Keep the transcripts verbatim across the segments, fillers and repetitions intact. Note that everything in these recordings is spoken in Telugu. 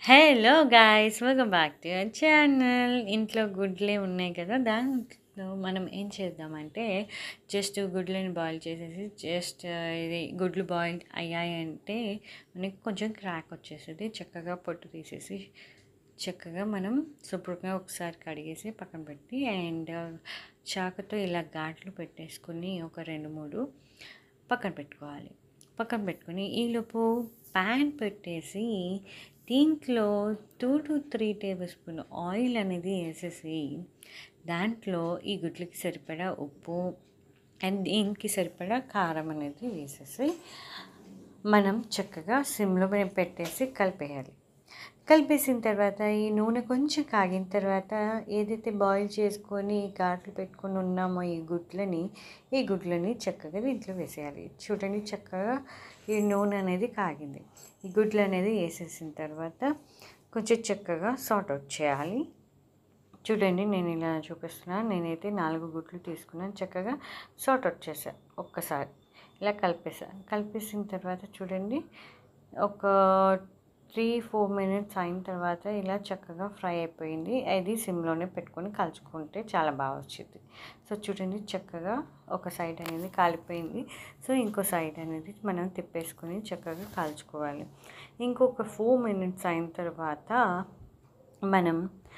Hello guys, welcome back to your channel. ఇంట్లో గుడ్లే ఉన్నాయి కదా, దాంట్లో మనం ఏం చేద్దామంటే జస్ట్ గుడ్లని బాయిల్ చేసేసి జస్ట్ ఇది గుడ్లు బాయిల్ అయ్యాయంటే మనకి కొంచెం క్రాక్ వచ్చేస్తుంది. చక్కగా పొట్టు తీసేసి చక్కగా మనం శుభ్రంగా ఒకసారి కడిగేసి పక్కన పెట్టి అండ్ చాకుతో ఇలా ఘాట్లు పెట్టేసుకుని ఒక రెండు మూడు పక్కన పెట్టుకోవాలి. పక్కన పెట్టుకొని ఈలోపు ప్యాన్ పెట్టేసి దీంట్లో two to three tablespoon oil అనేది వేసేసి దాంట్లో ఈ గుడ్లకి సరిపడా ఉప్పు అండ్ దీనికి సరిపడా కారం అనేది వేసేసి మనం చక్కగా సిమ్లో పెట్టేసి కలిపేయాలి. కలిపేసిన తర్వాత ఈ నూనె కొంచెం కాగిన తర్వాత ఏదైతే బాయిల్ చేసుకొని ఘాట్లు పెట్టుకొని ఉన్నామో ఈ గుడ్లని ఈ గుడ్లని చక్కగా దీంట్లో వేసేయాలి. చూడండి, చక్కగా ఈ నూనె అనేది కాగింది. ఈ గుడ్లు అనేది వేసేసిన తర్వాత కొంచెం చక్కగా సార్ట్ అవుట్ చేయాలి. చూడండి, నేను ఇలా చూపిస్తున్నాను. నేనైతే నాలుగు గుడ్లు తీసుకున్నాను. చక్కగా సార్ట్ అవుట్ చేశాను. ఒక్కసారి ఇలా కలిపేసాను. కలిపేసిన తర్వాత చూడండి, ఒక త్రీ ఫోర్ మినిట్స్ అయిన తర్వాత ఇలా చక్కగా ఫ్రై అయిపోయింది. అది సిమ్లోనే పెట్టుకొని కలుచుకుంటే చాలా బాగా వచ్చింది. సో చూడండి, చక్కగా ఒక సైడ్ అనేది కాలిపోయింది. సో ఇంకో సైడ్ అనేది మనం తిప్పేసుకొని చక్కగా కాల్చుకోవాలి. ఇంకొక ఫోర్ మినిట్స్ అయిన తర్వాత మనం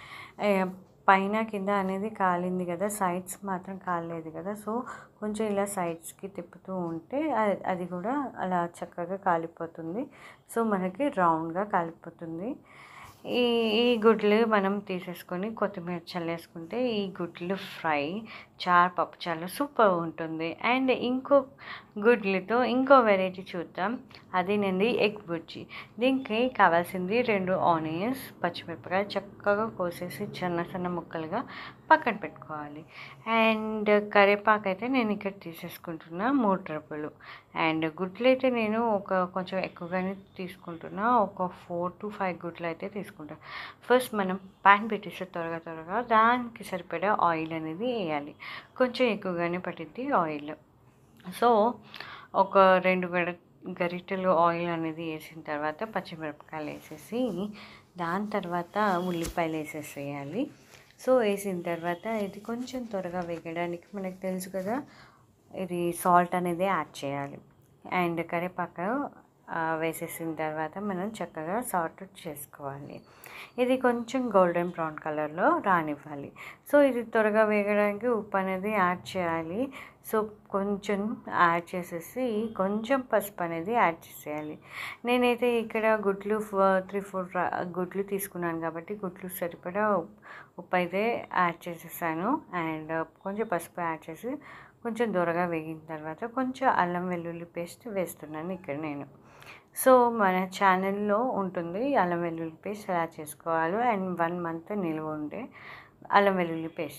పైన కింద అనేది కాలింది కదా, సైడ్స్ మాత్రం కాలేదు కదా. సో కొంచెం ఇలా సైడ్స్కి తిప్పుతూ ఉంటే అది కూడా అలా చక్కగా కాలిపోతుంది. సో మనకి రౌండ్గా కాలిపోతుంది. ఈ ఈ గుడ్లు మనం తీసేసుకొని కొత్తిమీర చల్లేసుకుంటే ఈ గుడ్లు ఫ్రై చారు పప్పు చాలా సూపర్ ఉంటుంది. అండ్ ఇంకో గుడ్లతో ఇంకో వెరైటీ చూద్దాం. అదేనండి ఎగ్ బుర్జీ. దీనికి కావాల్సింది రెండు ఆనియన్స్, పచ్చిమిరపకాయ చక్కగా కోసేసి చిన్న చిన్న ముక్కలుగా పక్కన పెట్టుకోవాలి. అండ్ కరివేపాకు అయితే నేను ఇక్కడ తీసేసుకుంటున్నా మూడు రూపాయలు. అండ్ గుడ్లు అయితే నేను ఒక కొంచెం ఎక్కువగానే తీసుకుంటున్నా. ఒక ఫోర్ టు ఫైవ్ గుడ్లు అయితే తీసుకుంటాను. ఫస్ట్ మనం ప్యాన్ పెట్టేసి త్వరగా త్వరగా దానికి సరిపడా ఆయిల్ అనేది వేయాలి. కొంచెం ఎక్కువగానే పట్టిద్ది ఆయిల్. సో ఒక రెండు గడ గరిటెలు ఆయిల్ అనేది వేసిన తర్వాత పచ్చిమిరపకాయలు వేసేసి దాని తర్వాత ఉల్లిపాయలు వేసేసేయాలి. సో వేసిన తర్వాత ఇది కొంచెం త్వరగా వేగడానికి మనకు తెలుసు కదా, ఇది సాల్ట్ అనేది యాడ్ చేయాలి. అండ్ కరివేపాకు వేసేసిన తర్వాత మనం చక్కగా సార్ట్ చేసుకోవాలి. ఇది కొంచెం గోల్డెన్ బ్రౌన్ కలర్లో రానివ్వాలి. సో ఇది త్వరగా వేగడానికి ఉప్పు అనేది యాడ్ చేయాలి. సో కొంచెం యాడ్ చేసేసి కొంచెం పసుపు అనేది యాడ్ చేసేయాలి. నేనైతే ఇక్కడ గుడ్లు త్రీ ఫోర్ గుడ్లు తీసుకున్నాను కాబట్టి గుడ్లు సరిపడా ఉప్పు అయితే యాడ్ చేసేసాను. అండ్ కొంచెం పసుపు యాడ్ చేసి కొంచెం దూరగా వేగిన తర్వాత కొంచెం అల్లం వెల్లుల్లి పేస్ట్ వేస్తున్నాను ఇక్కడ నేను. సో మన ఛానల్లో ఉంటుంది అల్లం వెల్లుల్లి పేస్ట్ ఎలా చేసుకోవాలో అండ్ వన్ మంత్ నిల్వ ఉండే అల్లం వెల్లుల్లి పేస్ట్,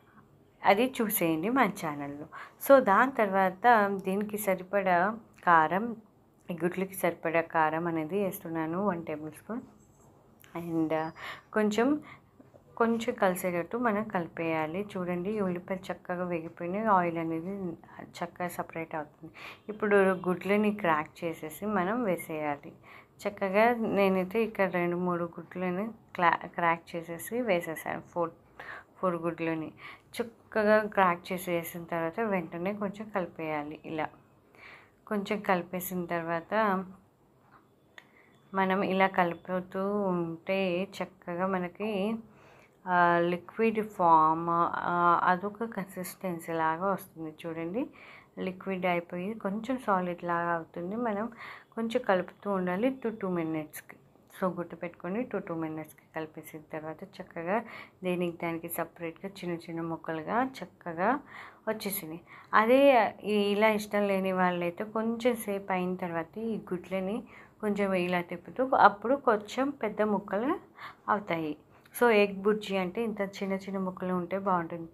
అది చూసేయండి మన ఛానల్లో. సో దాని తర్వాత దీనికి సరిపడా కారం, గుడ్లకి సరిపడా కారం అనేది వేస్తున్నాను వన్ టేబుల్ స్పూన్. అండ్ కొంచెం కొంచెం కలిసేటట్టు మనం కలిపేయాలి. చూడండి, ఉల్లిపాయ చక్కగా వేగిపోయినాయి, ఆయిల్ అనేది చక్కగా సపరేట్ అవుతుంది. ఇప్పుడు గుడ్లని క్రాక్ చేసేసి మనం వేసేయాలి. చక్కగా నేనైతే ఇక్కడ రెండు మూడు గుడ్లని క్లా క్రాక్ చేసేసి వేసేసాను. ఫోర్ ఫోర్ గుడ్లని చక్కగా క్రాక్ చేసి వేసిన తర్వాత వెంటనే కొంచెం కలిపేయాలి. ఇలా కొంచెం కలిపేసిన తర్వాత మనం ఇలా కలుపుతూ ఉంటే చక్కగా మనకి లిక్విడ్ ఫామ్ అదొక కన్సిస్టెన్సీ లాగా వస్తుంది. చూడండి, లిక్విడ్ అయిపోయి కొంచెం సాలిడ్ లాగా అవుతుంది. మనం కొంచెం కలుపుతూ ఉండాలి టూ టూ మినిట్స్కి. సో గుట్టు పెట్టుకొని టూ టూ మినిట్స్కి కలిపేసిన తర్వాత చక్కగా దేనికి దానికి సపరేట్గా చిన్న చిన్న ముక్కలుగా చక్కగా వచ్చేసింది. అదే ఇలా ఇష్టం లేని వాళ్ళైతే కొంచెం సేపు అయిన తర్వాత ఈ గుడ్లని కొంచెం ఇలా తిప్పుతూ అప్పుడు కొంచెం పెద్ద ముక్కలు అవుతాయి. సో ఎగ్ బుర్జీ అంటే ఇంత చిన్న చిన్న ముక్కలు ఉంటే బాగుంటుంది.